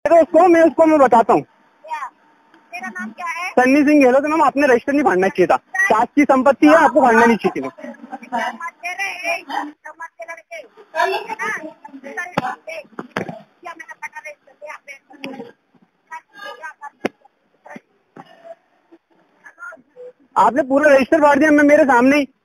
तो उसको मैं बताता हूँ। तेरा नाम क्या है? सन्नी सिंह गहलोत। तो मैम आपने रजिस्टर नहीं फाड़ना चाहिए था, शासकीय संपत्ति है, आपको फाड़ना नहीं चाहिए थी। आपने पूरा रजिस्टर फाड़ दिया मैं मेरे सामने ही।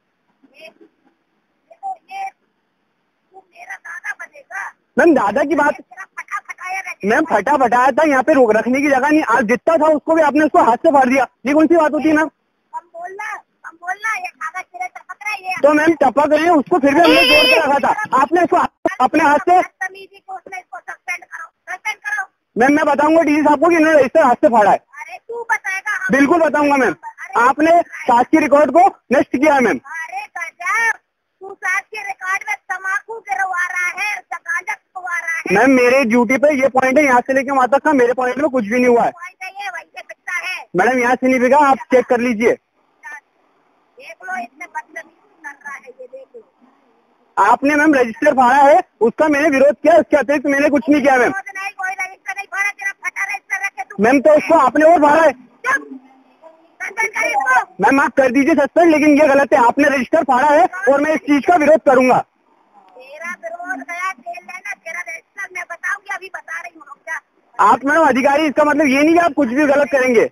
मैम दादा की बात, मैम फटा फटाया था, यहाँ पे रोक रखने की जगह नहीं, आज जितना था उसको भी आपने उसको हाथ से फाड़ दिया। ये कौन सी बात होती है मैम? तो मैम टपक रहे हैं उसको, फिर भी हमने जोड़ के रखा था, आपने इसको अपने हाथ से। मैम मैं बताऊंगा डीसी साहब को कि इन्होंने रजिस्टर हाथ से फाड़ा है। अरे तू बताएगा? बिल्कुल बताऊंगा मैम, आपने शासकीय रिकॉर्ड को नष्ट किया है मैम। अरे तू शासकीय रिकॉर्ड में तम्बाकू गिरवा रहा है, गांजा गिरवा रहा है। मैम मेरे ड्यूटी पे ये पॉइंट है, यहाँ से लेके वहाँ तक का मेरे पॉइंट में कुछ भी नहीं हुआ है। मैडम यहाँ से नहीं बिका, आप चेक कर लीजिए। देख लो इसमें बदतमीजी कर रहा है, ये देख लो। आपने मैम रजिस्टर फाड़ा है, उसका मैंने विरोध किया, उसके अतिरिक्त मैंने कुछ नहीं किया मैम। कोई रजिस्टर नहीं फाड़ा, तेरा फटा रजिस्टर रखे तू। मैम तो उसको आपने और फाड़ा है। मैम आप कर दीजिए सस्पेंड, लेकिन ये गलत है, आपने रजिस्टर फाड़ा है और मैं इस चीज का विरोध करूंगा। तेरा विरोध गया जेल लेना, तेरा रजिस्टर मैं बताऊंगी, अभी बता रही हूँ क्या। आप मैडम अधिकारी, इसका मतलब ये नहीं कि आप कुछ भी गलत करेंगे।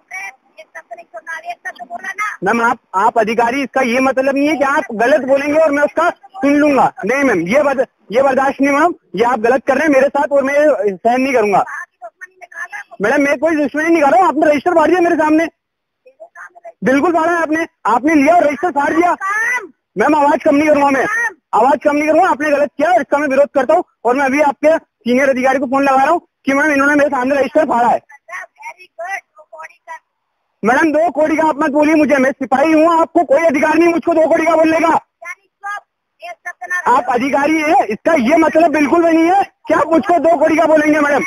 मैम आप अधिकारी, इसका ये मतलब नहीं है कि आप गलत बोलेंगे और मैं उसका सुन लूंगा। नहीं मैम, ये बर्दाश्त नहीं मैम, ये आप गलत कर रहे हैं मेरे साथ और मैं सहन नहीं करूंगा। मैडम मैं कोई दुश्मनी नहीं कर रहा हूँ, आपने रजिस्टर फाड़ दिया मेरे सामने। बिल्कुल फाड़ा है आपने लिया और रजिस्टर फाड़ दिया। मैम आवाज कम नहीं करूंगा, मैं आवाज कम नहीं करूंगा, आपने गलत किया, इसका मैं विरोध करता हूँ और मैं अभी आपके सीनियर अधिकारी को फोन लगा रहा हूँ कि मैम इन्होंने मेरे सामने रजिस्टर फाड़ा है। मैडम 2 कौड़ी का आप मत बोलिए मुझे, मैं सिपाही हूँ, आपको कोई अधिकार नहीं मुझको 2 कौड़ी का बोलने का। आप अधिकारी है, इसका ये मतलब बिल्कुल भी नहीं है कि आप मुझको 2 कौड़ी का बोलेंगे मैडम।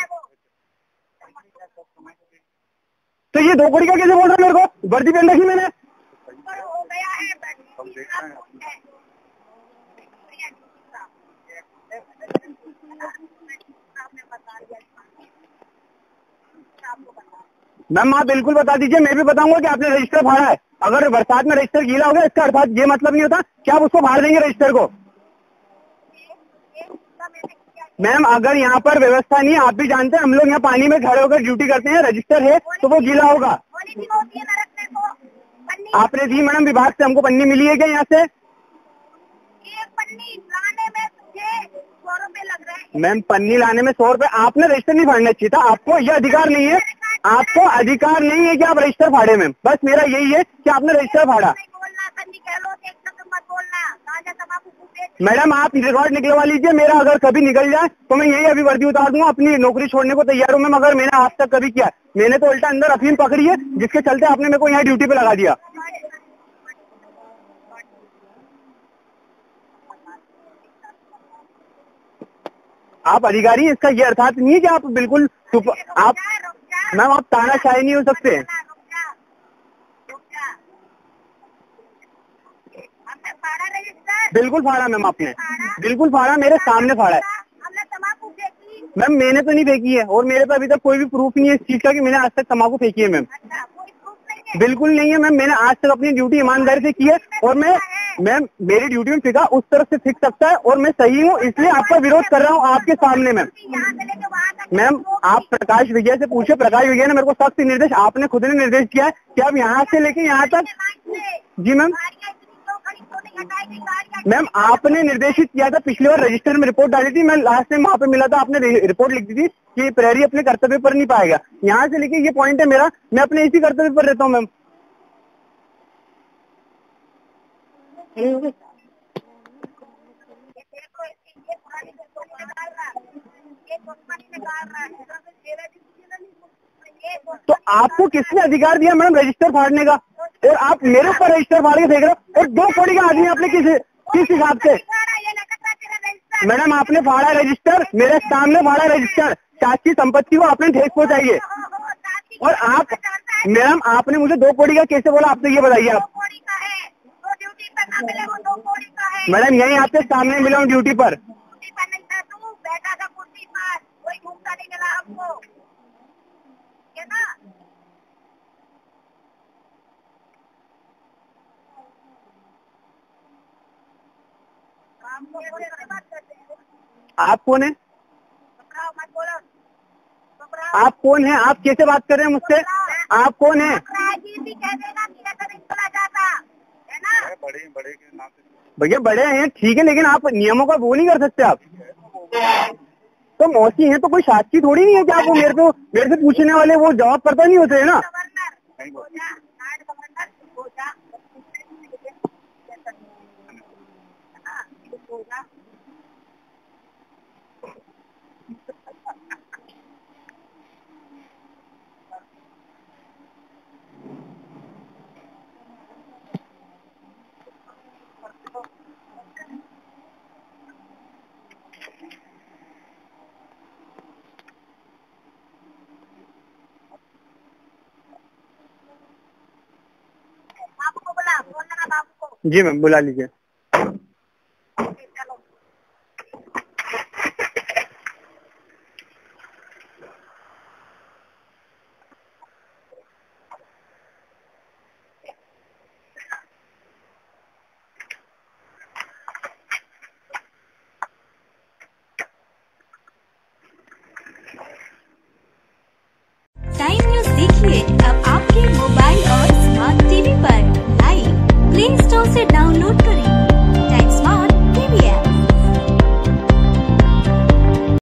तो ये 2 कौड़ी का कैसे बोल रहा है मेरे को? वर्दी पहन रखी मैंने। मैम आप बिल्कुल बता दीजिए, मैं भी बताऊंगा कि आपने रजिस्टर फाड़ा है। अगर बरसात में रजिस्टर गीला हो गया, इसका अर्थात ये मतलब नहीं होता कि आप उसको फाड़ देंगे रजिस्टर को। मैम अगर यहाँ पर व्यवस्था नहीं है, आप भी जानते हैं, हम लोग यहाँ पानी में खड़े होकर ड्यूटी करते हैं, रजिस्टर है तो वो गीला होगा। आपने दी मैडम, विभाग से हमको पन्नी मिली है क्या यहाँ से? मैम पन्नी लाने में 100 रुपए, आपने रजिस्टर नहीं फाड़ना चाहिए था, आपको यह अधिकार नहीं है, आपको अधिकार नहीं है कि आप रजिस्टर फाड़े मैम। बस मेरा यही है कि आपने रजिस्टर फाड़ा। मैडम आप रिकॉर्ड निकलवा लीजिए मेरा, अगर कभी निकल जाए तो मैं यही अभी वर्दी उतार दूंगा, अपनी नौकरी छोड़ने को तैयार हूँ मैम। अगर मैंने आज तक कभी किया, मैंने तो उल्टा अंदर अफीम पकड़ी है, जिसके चलते आपने मेरे को यहाँ ड्यूटी पे लगा दिया। आप अधिकारी, इसका ये अर्थात नहीं है कि आप बिल्कुल आप मैम आप तानाशाही नहीं हो सकते। बिल्कुल फाड़ा मैम, आपने बिल्कुल फाड़ा, मेरे सामने फाड़ा है मैम। मैंने तो नहीं फेंकी है और मेरे पे अभी तक कोई भी प्रूफ नहीं है इस चीज का कि मैंने आज तक तम्बाकू फेंकी है मैम। बिल्कुल नहीं है मैम, मैंने आज तक अपनी ड्यूटी ईमानदारी से की है और मैम मेरी ड्यूटी में फिका उस तरफ से फिक सकता है और मैं सही हूँ, इसलिए आपका विरोध कर रहा हूँ आपके सामने मैम। मैम आप प्रकाश विजय से पूछे, प्रकाश विजय ने मेरे को सख्त निर्देश, आपने खुद ने निर्देश किया है कि आप यहाँ से लेके यहाँ तक। जी मैम, मैम आपने निर्देशित किया था, पिछली बार रजिस्टर में रिपोर्ट डाली थी, मैं लास्ट टाइम वहाँ पे मिला था, आपने रिपोर्ट लिख दी थी कि प्रहरी अपने कर्तव्य पर नहीं पाएगा। यहाँ से लेके ये पॉइंट है मेरा, मैं अपने इसी कर्तव्य पर रहता हूँ मैम। तो आपको किसने अधिकार दिया मैडम रजिस्टर फाड़ने का? और आप मेरे ऊपर रजिस्टर फाड़ के फेंक रहे हो और 2 कौड़ी का आदमी आपने किस हिसाब से? मैडम आपने फाड़ा रजिस्टर, मेरे सामने फाड़ा रजिस्टर, शासकीय संपत्ति को आपने ठेस पहुंचाई है और आप मैडम आपने मुझे 2 कौड़ी का कैसे बोला, आपसे ये बताइए आप। मैडम यही आपके सामने मिला हूँ ड्यूटी पर। आपको, है ना? आपको कैसे बात करते हैं? आप कौन है? घबराओ मत बोलो, आप कौन है? आप कैसे बात कर रहे हैं मुझसे? आप कौन है? भी कह देगा कि ऐसा नहीं बोला जाता है ना? बड़े बड़े के नाम से भैया बड़े हैं ठीक है, लेकिन आप नियमों का वो नहीं कर सकते आप। तो मौसी हैं तो कोई साक्षी थोड़ी नहीं है कि आपको मेरे से पूछने वाले वो जवाब पता नहीं होते है ना। गवर्नर हो जा, नायब गवर्नर हो जा, हो जा। बाबू को बुला, फोन लगा बाबू को। जी मैम बुला लीजिए। चलो टाइम न्यूज देखिए अब आपके मोबाइल और स्मार्ट टीवी पर लाइव प्ले स्टोर से डाउनलोड करें।